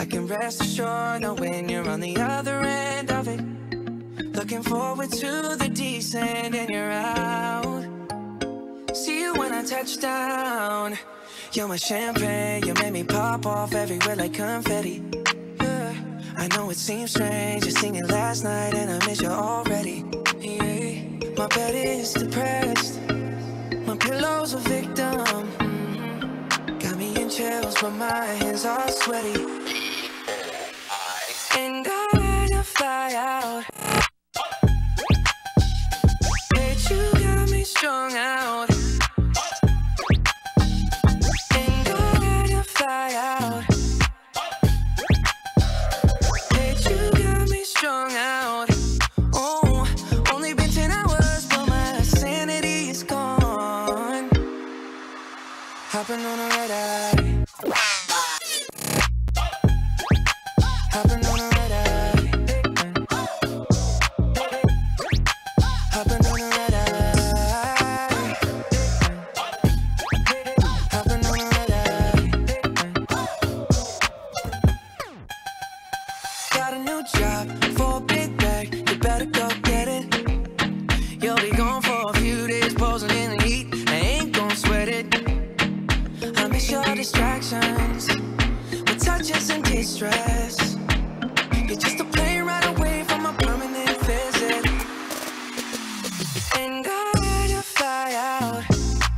I can rest assured knowing you're on the other end of it. Looking forward to the descent and you're out. See you when I touch down. You're my champagne, you made me pop off everywhere like confetti. Yeah, I know it seems strange, I seen it last night and I miss you already. Yeah, my bed is depressed, my pillow's a victim. Got me in chills, but my hands are sweaty. And I had to fly out. Bet you got me strung out. And I had to fly out. Bet you got me strung out. Oh, only been 10 hours, but my sanity is gone. Hopping on a red eye. Hopping on a red eye. Hopping on a red eye. Hopping on a red eye. Got a new job for a big bag. You better go get it. You'll be gone for a few days, posing in the heat. I ain't gon' sweat it. I miss your distractions, my touches and distress. You're just a plane right away from a permanent visit. And I had to fly out.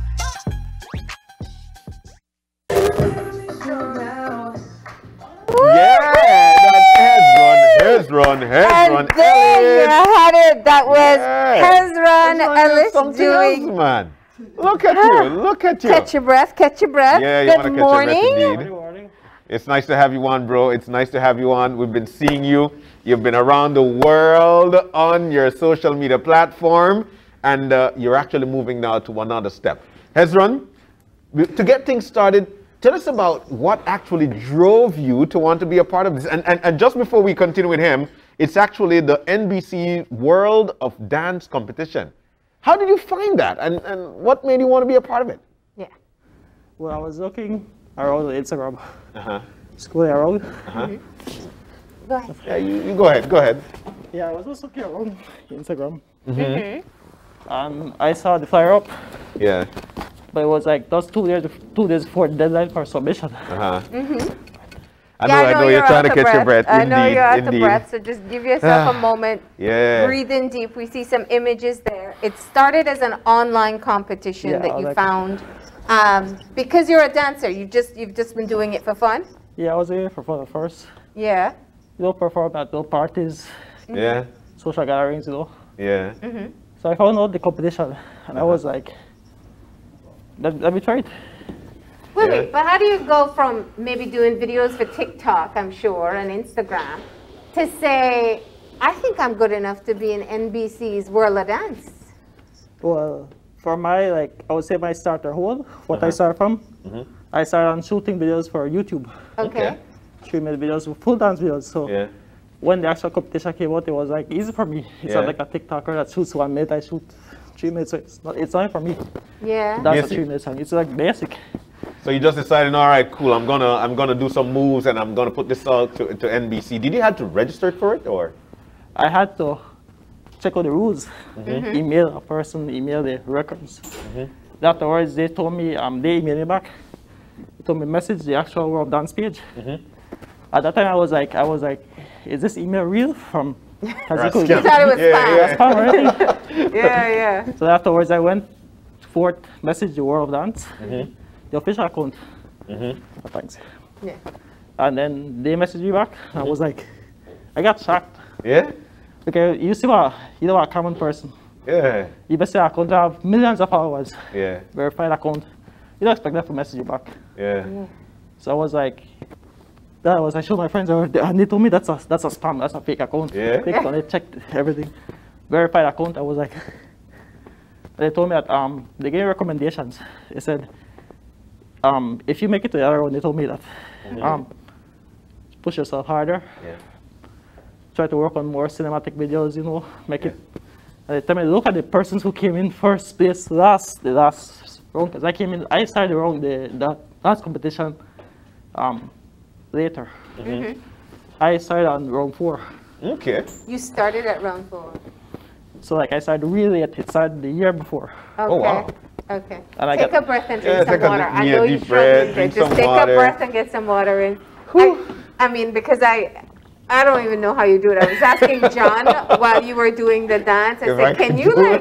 Yeah, that's Hezron. And there you had it. That was Hezron Ellis doing. Man. Look at you, look at you. Catch your breath, catch your breath. Yeah, you want to Good catch your morning. breath indeed. It's nice to have you on, bro. It's nice to have you on. We've been seeing you. You've been around the world on your social media platform, and you're actually moving now to another step. Hezron, to get things started, tell us about what actually drove you to want to be a part of this. And just before we continue with him, it's actually the NBC World of Dance competition. How did you find that, and what made you want to be a part of it? Yeah. Well, I was looking around on Instagram. Scrolling around. Go ahead. Yeah, you go ahead. Yeah, I was just looking around Instagram. And I saw the flyer up. Yeah. But it was like just 2 days before the deadline for submission. I know you're trying to catch your breath. I know you're out of breath, so just give yourself a moment. Yeah. Breathe in deep. We see some images there. It started as an online competition that you found. Because you're a dancer, you've just been doing it for fun? Yeah, I was here for fun at first. Yeah. You know, perform at little parties. Yeah. Social gatherings, you know. Yeah. So I found out the competition, and I was like, let me try it. Wait, but how do you go from maybe doing videos for TikTok, I'm sure, and Instagram, to say, I think I'm good enough to be in NBC's World of Dance? Well, for my, I would say my starter hole, what I started from, I started on shooting videos for YouTube. Okay. 3-minute videos, full dance videos. So when the actual competition came out, it was like easy for me. It's not like a TikToker that shoots 1 minute, I shoot 3 minutes. So it's not for me. Yeah. That's 3 minutes, and it's like basic. So you just decided, all right, cool, I'm gonna do some moves and I'm gonna put this out to NBC. Did you have to register for it, or? I had to check out the rules. Email a person, email the records. Afterwards, they told me, they emailed me back. They told me message the actual World of Dance page. At that time, I was like, is this email real from Kaziku? You thought it was spam. Already. Yeah. So afterwards, I went forth, messaged the World of Dance, the official account. Thanks. Yeah. And then they messaged me back. I was like, I got shocked. Yeah? Because you see what, you know, a common person. Yeah. You basically account have millions of followers. Yeah. Verified account. You don't expect them to message you back. Yeah. So I was like, I showed my friends, and they told me that's a spam, that's a fake account. Yeah. Clicked on it, checked everything. Verified account. I was like, they told me that they gave me recommendations. They said, if you make it to the other round, they told me that push yourself harder. Yeah. Try to work on more cinematic videos, you know, make it. And they tell me, look at the persons who came in first place, the last round, because I started the dance competition later. I started on round 4. Okay. You started at round 4. So like I started really late. It started the year before. Okay. Oh, wow. Okay. And I Take got- a breath and Yeah, drink some take a water. deep- I yeah, know you're deep breath, struggling. drink Just some take water. a breath and get some water in. I mean, because I don't even know how you do it. I was asking John while you were doing the dance. I If said, can you do like?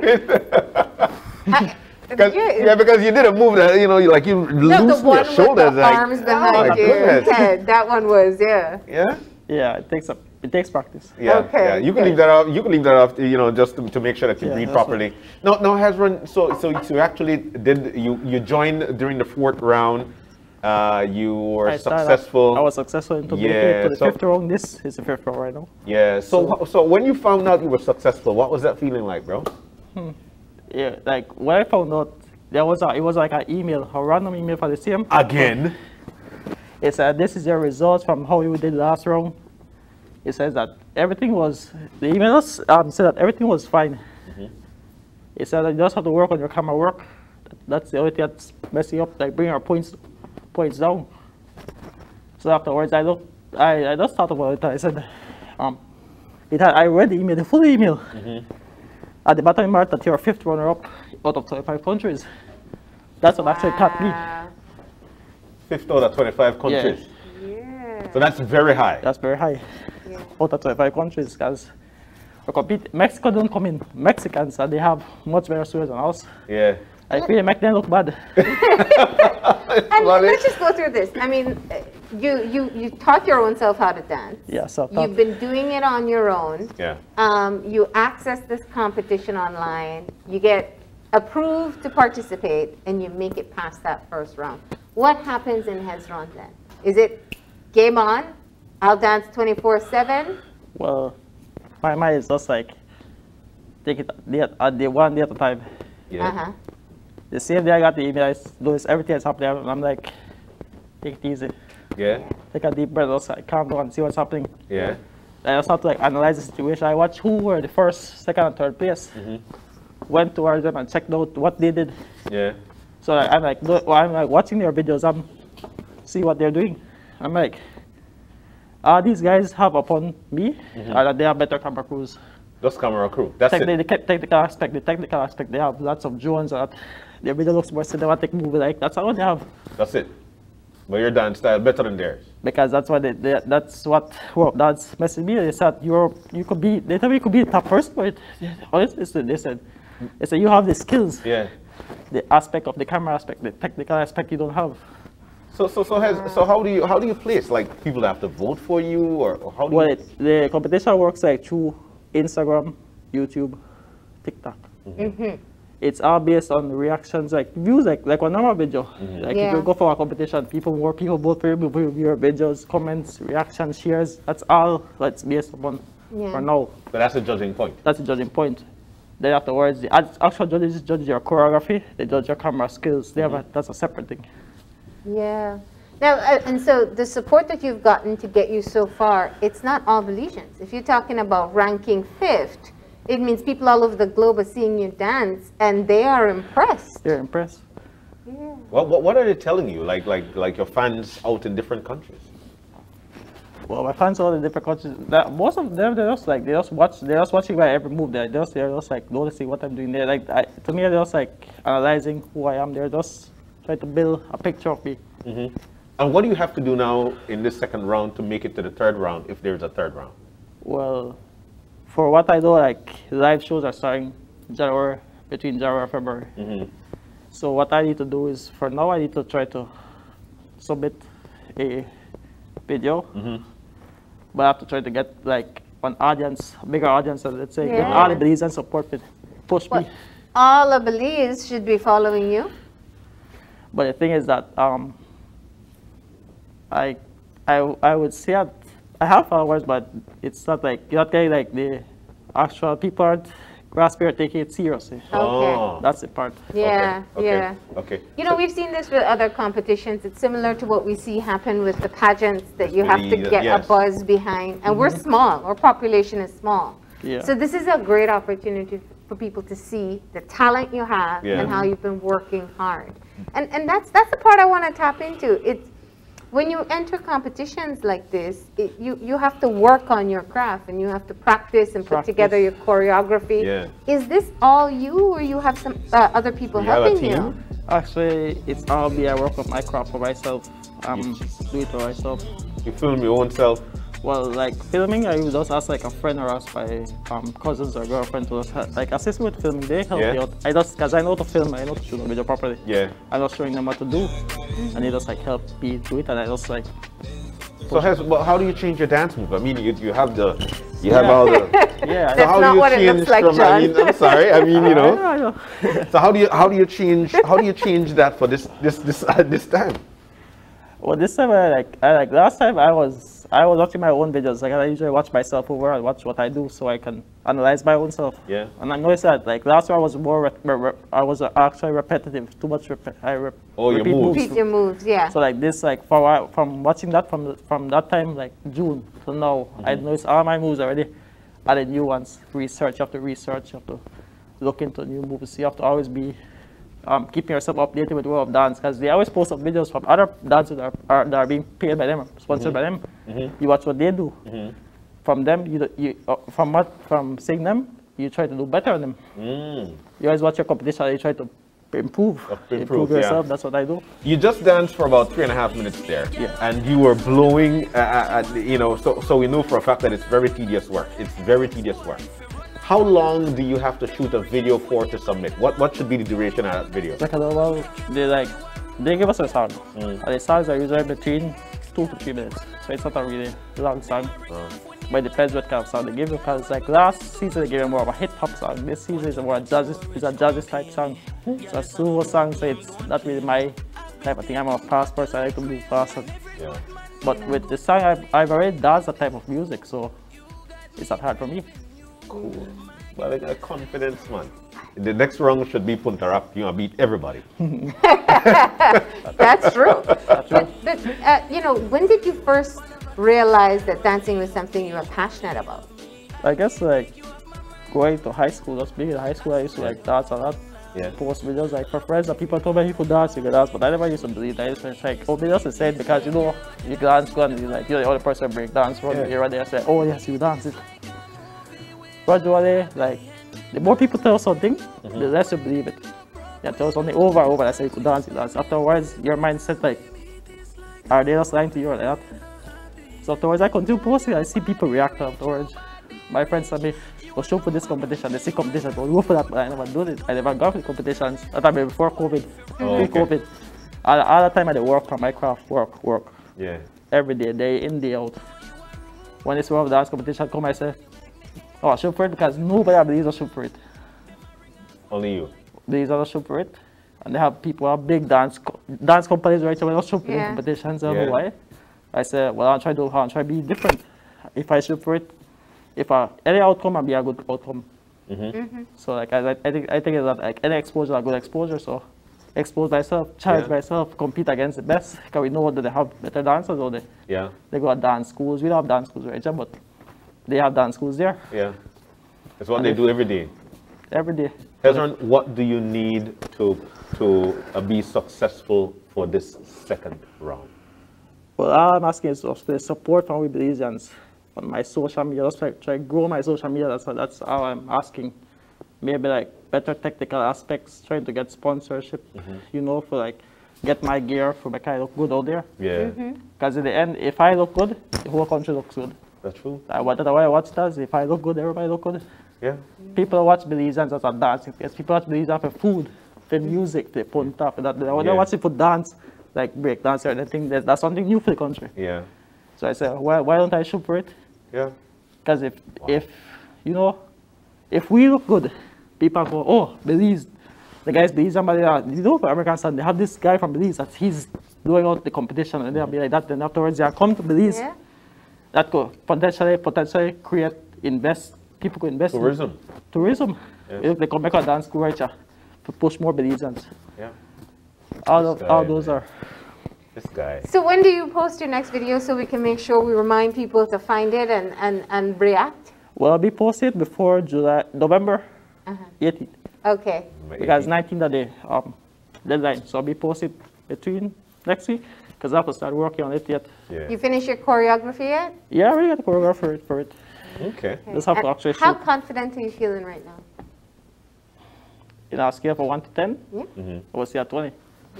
it. Because you did a move that, you know, you like you No, the loosen one your with shoulders. the like, arms oh behind my your goodness. head. That one was, yeah. Yeah? Yeah, it takes practice. Yeah, Okay, yeah. You can good. leave that off. You can leave that off, you know, just to make sure that you Yeah, breathe that's properly. No, Hezron. So you actually did. You joined during the 4th round. You were I successful. I was successful into making Yeah, it to the so- 5th round. This is the 5th round right now. Yeah. So when you found out you were successful, what was that feeling like, bro? Yeah, like when I found out, it was like an email, a random email for the same. Again. It said, this is your results from how you did last round. It says that everything was, the email said that everything was fine. It said that you just have to work on your camera work. That's the only thing that's messing up, like bringing our points down. So afterwards, I just thought about it. I said, I read the email, the full email. At the bottom mark that you're 5th runner-up out of 25 countries. That's what actually caught me. Wow. 5th out of 25 countries. Yeah. So that's very high. That's very high. Yeah. Out of 25 countries, because Mexico don't come in. Mexicans, they have much better swimmers than us. Yeah. I feel make them look bad. And Well, let's just go through this. I mean, you taught your own self how to dance. Yeah, so You've been doing it on your own. Yeah. You access this competition online. You get approved to participate, and you make it past that 1st round. What happens in Hezron then? Is it game on? I'll dance 24/7. well, my mind is just like, take it one day at a time. Yeah. Uh-huh. The same day I got the email, I noticed everything that's happening, and I'm like, take it easy. Yeah. Take a deep breath, just like calm down, see what's happening. Yeah. I just have to like analyze the situation. I watched who were the 1st, 2nd, and 3rd place. Went towards them and checked out what they did. Yeah. So I'm like watching their videos. See what they're doing. I'm like, these guys have upon me, they have better camera crews. Just camera crew. That's it. The technical aspect, they have lots of drones. Their video looks more cinematic movie like. That's all they have. That's it. But your dance style better than theirs. Because that's what that's what that's messaged me. They said you could be. They told me you could be the top person, but honestly, they said you have the skills. Yeah. The aspect of the camera aspect, the technical aspect you don't have. So how do you place? Like people have to vote for you, or how do Well, you? the competition works like through Instagram, YouTube, TikTok. It's all based on reactions, like views, like a normal video. Like if Yeah. you go for a competition, more people vote for your videos, comments, reactions, shares. That's all that's based upon Yeah. for now. So that's a judging point. That's the judging point. Then afterwards, the actual judges judge your choreography. They judge your camera skills. They have that's a separate thing. Yeah. Now, and so the support that you've gotten to get you so far, it's not all Belizeans. If you're talking about ranking 5th, it means people all over the globe are seeing you dance, and they are impressed. They're impressed. Yeah. What are they telling you? Like your fans out in different countries? Well, my fans all in different countries. Most of them, they're just watching my every move. They're just like noticing what I'm doing there. Like to me, they're just like analyzing who I am. They're just trying to build a picture of me. And what do you have to do now in this 2nd round to make it to the 3rd round, if there's a 3rd round? Well, for what I do, like live shows are starting between January and February. So what I need to do is, for now, I need to try to submit a video. But I have to try to get like an audience, a bigger audience, let's say, get Yeah. all the Belize and support me, push What? me. All of Belize should be following you. But the thing is that I would say that I have followers, but it's not like you're not getting like the actual people aren't grasping or taking it seriously. Oh. That's the part. Yeah, Okay, yeah. Okay. You know, we've seen this with other competitions. It's similar to what we see happen with the pageants that you have to Belize, get yes. a buzz behind. And we're small, our population is small. Yeah. So this is a great opportunity for people to see the talent you have Yeah. and how you've been working hard. And that's the part I want to tap into. When you enter competitions like this, you have to work on your craft and you have to practice and put together your choreography. Yeah. Is this all you, or you have some other people You have a helping you? team? Actually, it's all me. I work on my craft for myself. Do it for myself. You film your own self? Well, like filming, I just ask like a friend or ask my cousins or girlfriend to like assist me with filming. They help me out. Because I know to film, I know to shoot a video properly. Yeah. I'm just showing them what to do, and they just like help me do it, and I just like. So how do you change your dance move? I mean, you have all the. Yeah. So how not do you what it change looks like, from? I John. mean, I'm sorry. I mean, you know. I know. So how do you change that for this time? Well, this time I like last time I was watching my own videos. Like I usually watch myself over and watch what I do so I can analyze my own self. Yeah. And I noticed that like last year I was more I was actually repetitive, too much. Your repeat moves. Repeat your moves, yeah. So like this, like from watching that from that time, like June till now, I noticed all my moves already added new ones. Research after research, you have to look into new moves. You have to always be keeping yourself updated with the world of dance, because they always post up videos from other dancers that are being paid by them, sponsored by them. You watch what they do. From them, from seeing them, you try to do better than them. You always watch your competition. You try to improve yourself. That's what I do. You just danced for about 3.5 minutes there, and you were blowing. You know, so we know for a fact that it's very tedious work. It's very tedious work. How long do you have to shoot a video for to submit? What should be the duration of that video? Like well, they give us a song, and the songs are usually between 2 to 3 minutes. So it's not a really long song. But it depends what kind of song they give you. Because like last season they gave me more of a hip hop song. This season is more a jazzy type song. It's a slow song, so it's not really my type of thing. I'm a fast person. I like to move fast. Yeah. But with the song, I've already danced that type of music, so it's not hard for me. Cool. Well, like a confidence, man. The next round should be Punta Rap. You know, beat everybody. That's true. But you know, when did you first realize that dancing was something you were passionate about? I guess like going to high school, just being in high school, I used to like dance a lot. Yeah. Post videos like for friends that people told me you could dance, but I never used to believe that. It's like, oh, they just said because you know you dance good and you're the only person break dance from here and there. I said, oh yes, you dance it. Gradually, like the more people tell something, the less you believe it. You tell something over and over. I say you could dance, you dance. Afterwards, your mindset like, are they just lying to you or that? So afterwards, I continue posting. I see people react afterwards. My friends tell me, go show for this competition. They see competition, but go for that. But I never do it. I never got for the competitions. That time before COVID, pre-COVID. All the time I work on my craft, work. Yeah. Every day, day in, day out. When this world dance competition come, I say, oh, I shoot for it because nobody believes I shoot for it. Only you. These are shoot for it. And they have people, have big dance companies right away, shoot for competitions. I don't know why. I said, well, I'll try to be different. If I shoot for it, any outcome, I'll be a good outcome. So like I think it's that like any exposure, a good exposure. So expose myself, challenge myself, compete against the best. Because we know that they have better dancers or they go to dance schools. We don't have dance schools right now, but they have dance schools there. Yeah. That's what they do every day. Every day. Hezron, what do you need to be successful for this second round? Well, all I'm asking is the support from Belizeans on my social media. Just try to grow my social media. That's all I'm asking. Maybe like better technical aspects, trying to get sponsorship, you know, for like get my gear for my kind of look good out there. Yeah. Because in the end, if I look good, the whole country looks good. That's true. What I watch does, if I look good, everybody look good. Yeah. People watch Belizeans as a dancing place. People watch Belizeans for food, for music, for punta, for that. They watch it for dance, like break dance or anything. That's something new for the country. Yeah. So I said, why don't I shoot for it? Yeah. Because if you know, if we look good, people go, oh, Belize, the guys Belize, somebody, you know, for American Sun, they have this guy from Belize that he's doing out the competition, and they'll be like that. Then afterwards, they come to Belize. Yeah. That could potentially create people could invest tourism. Tourism. Yes. They come back a dance school right here to push more Belizeans. Yeah. All those are. This guy. So when do you post your next video so we can make sure we remind people to find it and react? Well, I'll be posted before November 18th. Okay. Because 19th the deadline. So I'll be posted between next week. because I have to start working on it yet. Yeah. You finish your choreography yet? Yeah, I already got a choreographer for it. Okay. Just have to And actually how shoot. confident are you feeling right now? In a scale from 1 to 10, Yeah. I would say at 20.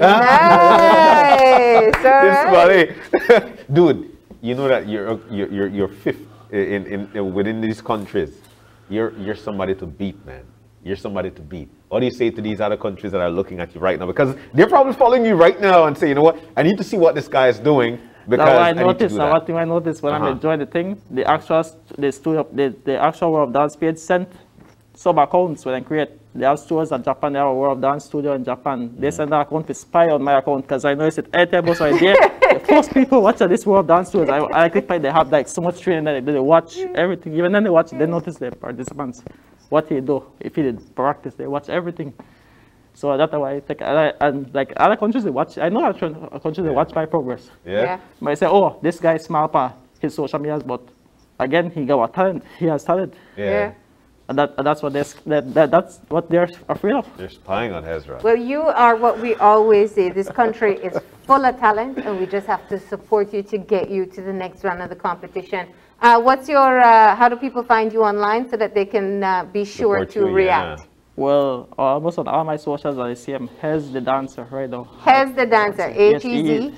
Nice. All right. It's funny. Dude, you know that you're fifth in within these countries. You're somebody to beat, man. You're somebody to beat. What do you say to these other countries that are looking at you right now? Because they're probably following you right now and say, you know what, I need to see what this guy is doing because Now, I need to do that. one thing I noticed when I'm enjoying the thing, the actual World of Dance page sent some accounts when I create. They have stores in Japan, they have a World of Dance studio in Japan. They send an account to spy on my account because I noticed it every time I was right there. The first people watching this World of Dance studios, I click by, they have like so much training that they watch everything. Even then they watch, they notice the participants, what he do. If he did practice, they watch everything. So that's why I think, and like other countries they watch, I know other countries they watch my progress. Yeah. But I say, oh, this guy is smart on his social medias, but again, he got talent. He has talent. Yeah. And that's what that's what they're afraid of. They're spying on Hezron. Well, you are what we always say. This country is full of talent, and we just have to support you to get you to the next round of the competition. What's your, how do people find you online so that they can be sure Support to you, react? yeah. Well, almost on all my socials, I see him. Hez the dancer right now. Hez the dancer, H-E-Z.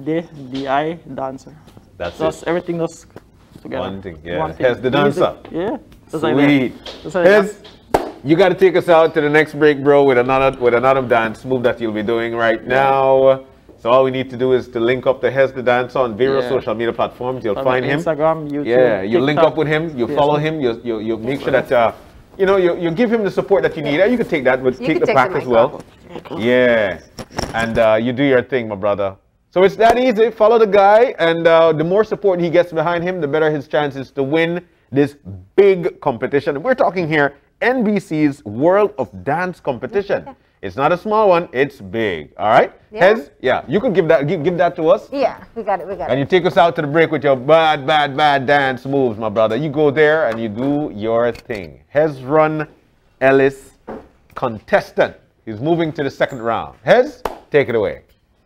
D-I dancer. That's Just it. everything goes together. One thing, yeah. One thing. Hez the dancer. Yeah. Just Sweet. like that. Just like Hez, you got to take us out to the next break, bro, with another dance move that you'll be doing right now. So all we need to do is to link up to Hez the Dancer on various Yeah. social media platforms. You'll On find him. Instagram, YouTube, Yeah, you link TikTok, up with him. You Facebook. follow him. You make sure that you give him the support that you need. You can take that, but You take can the take pack the as mic well. Yeah, and you do your thing, my brother. So it's that easy. Follow the guy, and the more support he gets behind him, the better his chances to win this big competition. We're talking here NBC's World of Dance competition. It's not a small one, it's big. All right? Yeah. Hez, yeah, you could give that to us. Yeah, we got it, And you take us out to the break with your bad dance moves, my brother. You go there and you do your thing. Hezron Ellis, contestant. He's moving to the second round. Hez, take it away.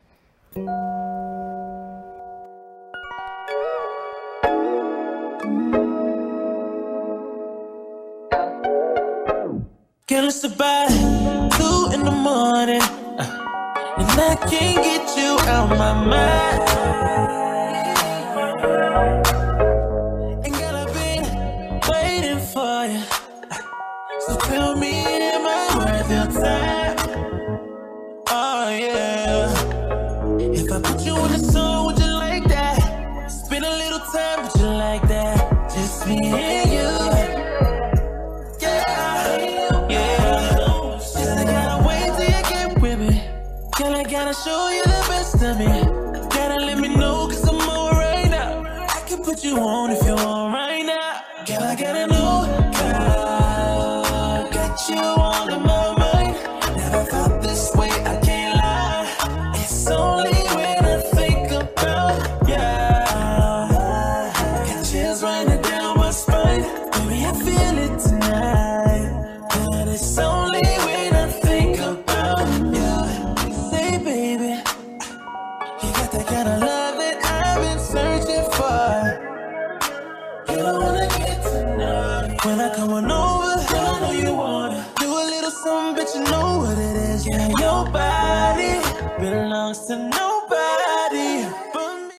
Girl, it's about 2 in the morning, and I can't get you out my mind. And girl, I've been waiting for you, so tell me, am I worth your time? Oh yeah. If I put you in the song, would you like that? Spend a little time, would you like that? Just me and you. Gotta show you the best of me. Gotta let me know, cause I'm on right now. I can put you on if you want right now. Girl, I gotta know, girl, got you all in my mind. Never felt this way, I can't lie. It's only when I think about you. Got chills running down my spine. Baby, I feel it tonight. But it's only when I think about you. Kind of love that I've been searching for. You don't wanna get to know. When I come on over, girl, I know you wanna do a little something, but you know what it is. Yeah, your body belongs to no